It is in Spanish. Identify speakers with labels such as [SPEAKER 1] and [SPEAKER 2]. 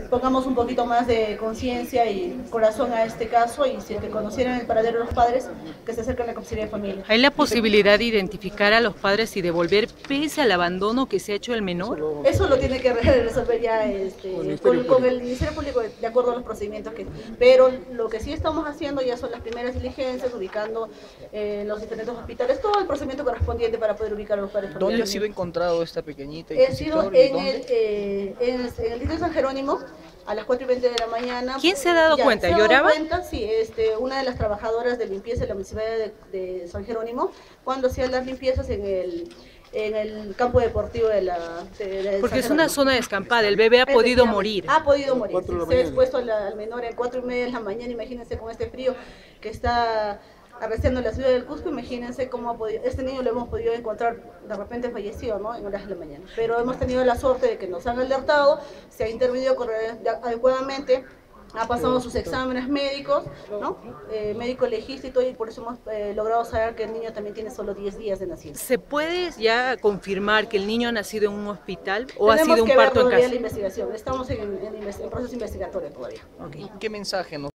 [SPEAKER 1] pongamos un poquito más de conciencia y corazón a este caso, y si es que conocieran el paradero de los padres, que se acerquen a la comisaría de familia.
[SPEAKER 2] ¿Hay la posibilidad de identificar a los padres y devolver pese al abandono que se ha hecho el menor?
[SPEAKER 1] Eso lo tiene que resolver ya con el Ministerio Público, de acuerdo a los procedimientos pero lo que sí estamos haciendo ya son las primeras diligencias, ubicando los diferentes hospitales, todo el procedimiento correspondiente para poder ubicar a los padres.
[SPEAKER 3] ¿Dónde ha sido encontrado esta pequeñita?
[SPEAKER 1] Ha sido en el distrito de San Jerónimo, a las 4:20 de la mañana.
[SPEAKER 2] ¿Quién se ha dado cuenta?
[SPEAKER 1] ¿Se ha
[SPEAKER 2] ¿Lloraba?
[SPEAKER 1] dado cuenta? Sí, una de las trabajadoras de limpieza de la Municipalidad de San Jerónimo, cuando hacían las limpiezas en el campo deportivo de
[SPEAKER 2] Porque
[SPEAKER 1] San
[SPEAKER 2] es una zona descampada, el bebé ha podido morir.
[SPEAKER 1] Ha podido morir, sí, se ha expuesto al menor a 4:30 de la mañana, imagínense con este frío que está arreciando la ciudad del Cusco, imagínense cómo ha podido, este niño lo hemos podido encontrar de repente fallecido, ¿no?, en horas de la mañana. Pero hemos tenido la suerte de que nos han alertado, se ha intervenido adecuadamente, ha pasado sus exámenes médicos, ¿no?, médico legista y todo, y por eso hemos logrado saber que el niño también tiene solo 10 días de nacido.
[SPEAKER 2] ¿Se puede ya confirmar que el niño ha nacido en un hospital o ha
[SPEAKER 1] Tenemos
[SPEAKER 2] sido un
[SPEAKER 1] que ver
[SPEAKER 2] parto en
[SPEAKER 1] todavía
[SPEAKER 2] casa?
[SPEAKER 1] la investigación, estamos en proceso investigatorio todavía.
[SPEAKER 3] ¿Qué mensaje nos